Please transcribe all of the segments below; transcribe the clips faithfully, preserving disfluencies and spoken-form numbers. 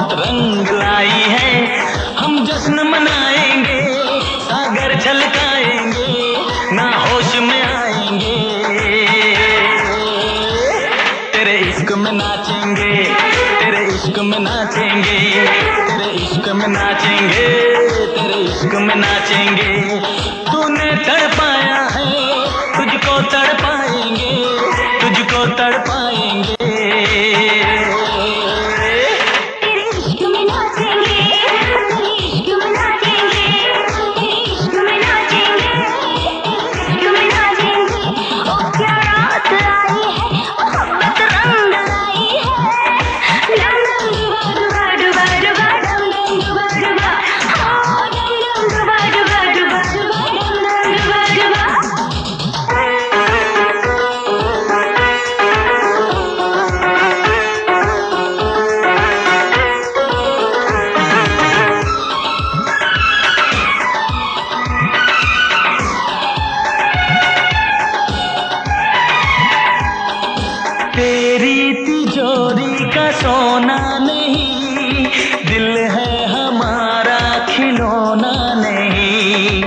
मोहब्बत रंग लाई है। हम जश्न मनाएंगे, सागर छलकाएंगे, ना होश में आएंगे। तेरे इश्क में नाचेंगे, तेरे इश्क में नाचेंगे, तेरे इश्क में नाचेंगे, तेरे इश्क में नाचेंगे। तूने तड़पाया है, तुझको तड़पाएंगे, तुझको तड़पाएंगे। तेरी तिजोरी का सोना नहीं, दिल है हमारा खिलौना नहीं।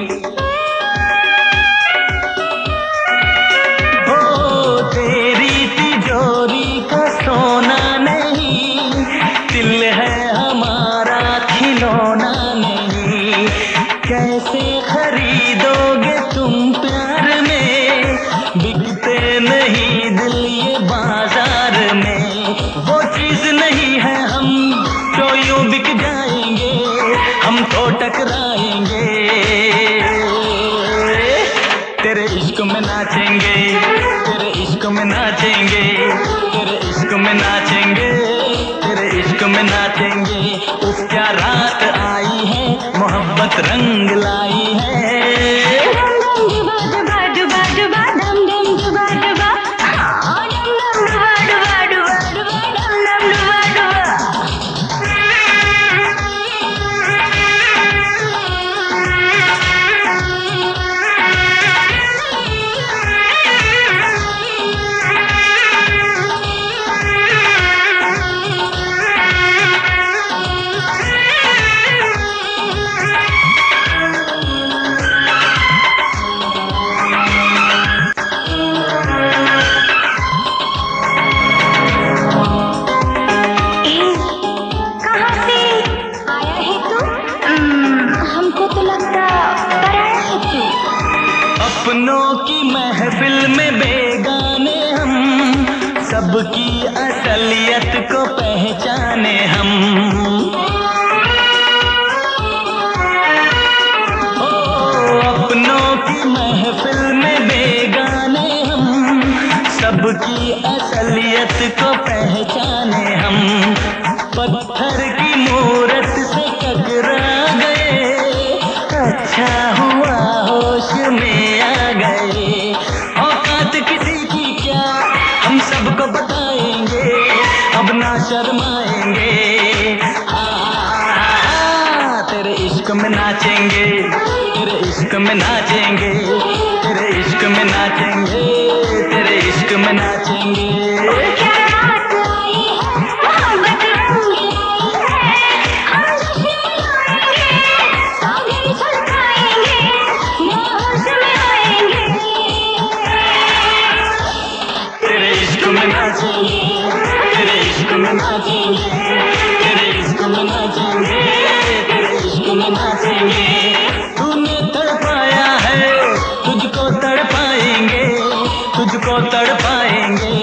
ओ तेरी तिजोरी का सोना नहीं, दिल है हमारा खिलौना नहीं। कैसे खरीदोगे तुम प्यार में, बिकते नहीं दिल ये बाजार में। वो चीज नहीं है हम जो यूं बिक जाएंगे, हम तो टकराएंगे। तेरे इश्क में नाचेंगे, तेरे इश्क में नाचेंगे, तेरे इश्क में नाचेंगे, तेरे इश्क में नाचेंगे। उफ क्या रात आई है, मोहब्बत रंग लाई है। अपनों की महफिल में बेगाने हम, सबकी असलियत को पहचाने हम। ओ अपनों की महफिल में बेगाने हम, सबकी असलियत को पहचाने हम। पत्थर की मूरत से टकरा गए, अच्छा हुआ होश में आ गए। औकात किसी की क्या हम सबको बताएंगे, अब ना शर्माएंगे। हाँ तेरे इश्क में नाचेंगे, तेरे इश्क में नाचेंगे, तेरे इश्क में नाचेंगे, तेरे इश्क में नाचेंगे। तेरे इश्क में नाचेंगे, तेरे इश्क में नाचेंगे, तेरे इश्क में नाचेंगे, तेरे इश्क में नाचेंगे। तूने तड़पाया है, तुझको तड़पाएंगे, तुझको तड़पाएंगे।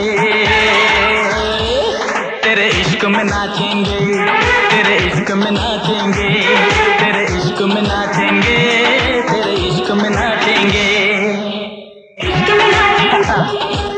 तेरे इश्क में नाचेंगे, तेरे इश्क में नाचेंगे, तेरे इश्क में नाचेंगे, तेरे इश्क में नाचेंगे।